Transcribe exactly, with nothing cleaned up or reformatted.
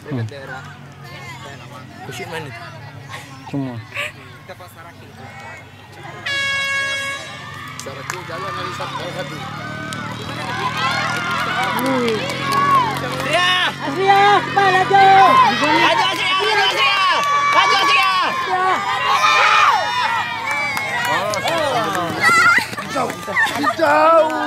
dekat daerah Kusyuk mana? Semua. Kita pas Saraki. Saraki jalan hari Sabtu. Asria! Asria! Cepat laju! Laju Asria! Laju Asria! Laju Asria! Jauh. Jauh.